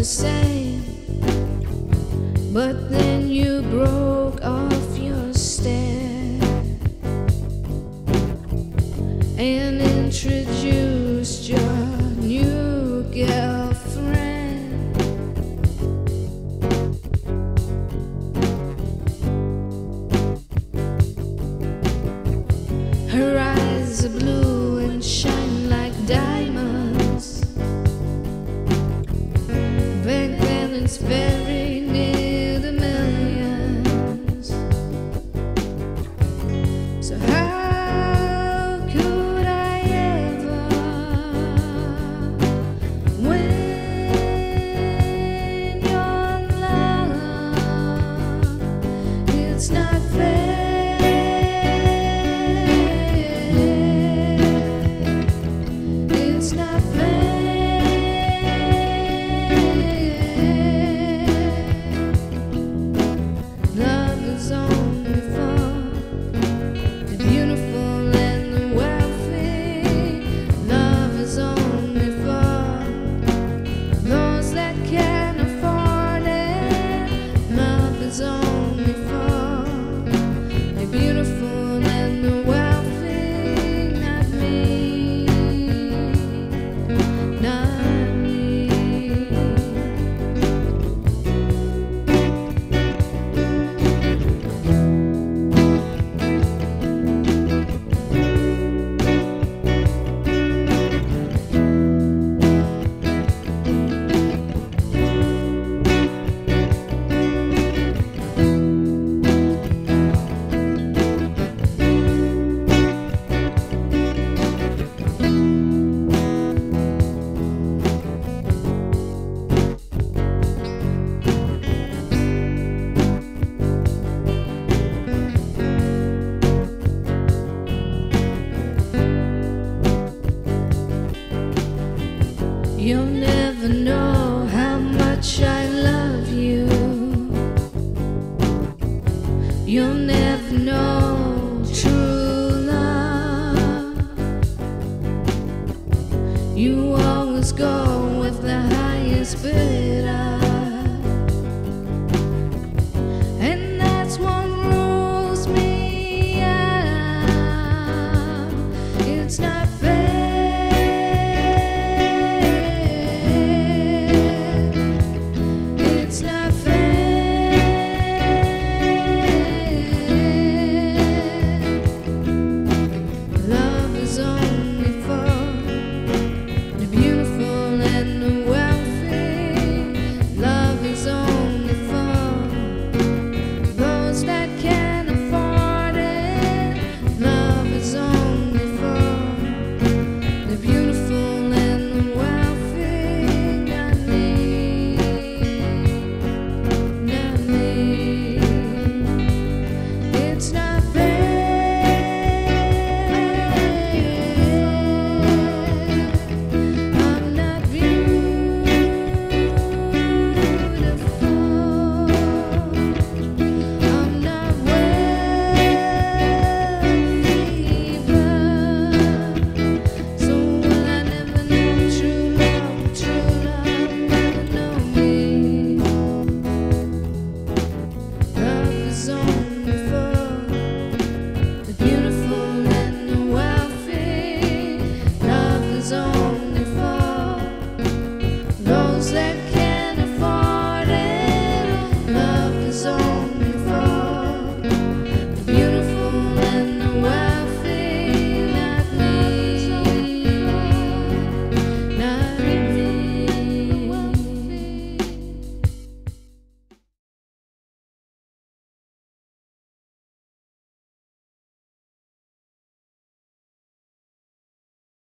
the same, but then you broke off your stare and introduced your new girlfriend. Her eyes are blue and shine like diamonds. Back then it's very near the millions. So how could I ever win your love? It's not fair. It's not fair. Love is only for the beautiful and the wealthy. Love is only for those that can afford it. Love is only for the beautiful and the wealthy, not me, not me. You'll never know how much I love you. You'll never know true love. You always go with the highest bidder, and that's what rules me out. It's not fair. It's not fair. Love is only for the beautiful and the wealthy. Love is only for those that can afford it. Love is only for the beautiful and the wealthy, not me. Not me. It's not fair. I'm not beautiful. I'm not wealthy, so will I never know true love? True love never know me. Love is only